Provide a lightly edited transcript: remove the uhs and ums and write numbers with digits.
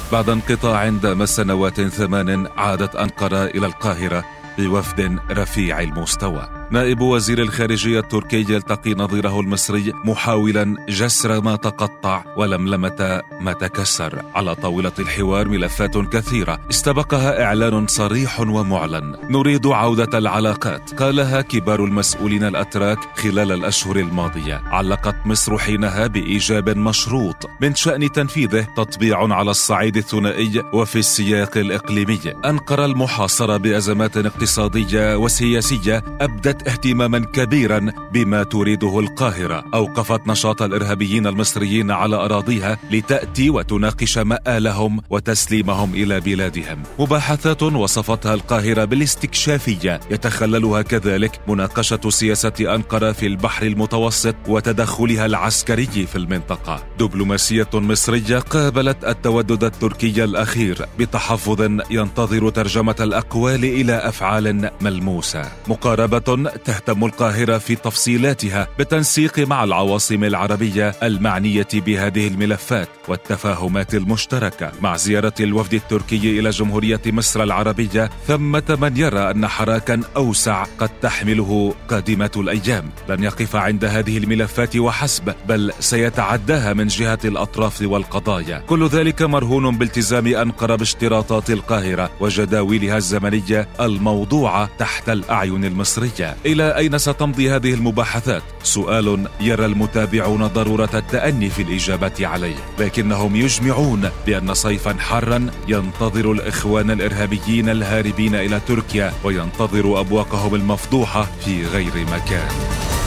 بعد انقطاع دام سنوات 8 عادت أنقرة إلى القاهرة بوفد رفيع المستوى. نائب وزير الخارجية التركي يلتقي نظيره المصري محاولا جسر ما تقطع ولملمة ما تكسر. على طاولة الحوار ملفات كثيرة استبقها إعلان صريح ومعلن: نريد عودة العلاقات، قالها كبار المسؤولين الأتراك خلال الأشهر الماضية. علقت مصر حينها بإيجاب مشروط من شأن تنفيذه تطبيع على الصعيد الثنائي وفي السياق الإقليمي. أنقرة المحاصرة بأزمات اقتصادية وسياسية أبدت اهتماما كبيرا بما تريده القاهرة. أوقفت نشاط الإرهابيين المصريين على أراضيها لتأتي وتناقش مآلهم وتسليمهم إلى بلادهم. مباحثات وصفتها القاهرة بالاستكشافية يتخللها كذلك مناقشة سياسة أنقرة في البحر المتوسط وتدخلها العسكري في المنطقة. دبلوماسية مصرية قابلت التودد التركي الأخير بتحفظ ينتظر ترجمة الأقوال إلى أفعال ملموسة. مقاربة تهتم القاهرة في تفصيلاتها بالتنسيق مع العواصم العربية المعنية بهذه الملفات والتفاهمات المشتركة. مع زيارة الوفد التركي إلى جمهورية مصر العربية ثمة من يرى أن حراكا أوسع قد تحمله قادمة الأيام. لن يقف عند هذه الملفات وحسب، بل سيتعداها من جهة الأطراف والقضايا. كل ذلك مرهون بالتزام أنقرة باشتراطات القاهرة وجداولها الزمنية الموضوعة تحت الأعين المصرية. إلى أين ستمضي هذه المباحثات؟ سؤال يرى المتابعون ضرورة التأني في الإجابة عليه، لكنهم يجمعون بأن صيفا حارا ينتظر الإخوان الإرهابيين الهاربين إلى تركيا وينتظر أبواقهم المفضوحة في غير مكان.